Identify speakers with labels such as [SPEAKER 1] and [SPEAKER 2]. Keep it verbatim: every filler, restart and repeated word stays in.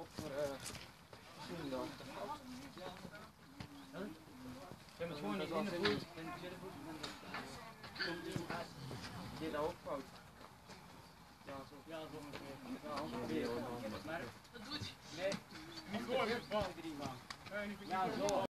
[SPEAKER 1] Wat voor eh zien dan? Je moet gewoon niet in de voet. Dit ook fout. Ja, zo. Ja, zo. Ja, maar dat doet hij. Nee, niet gewoon. Ja, zo.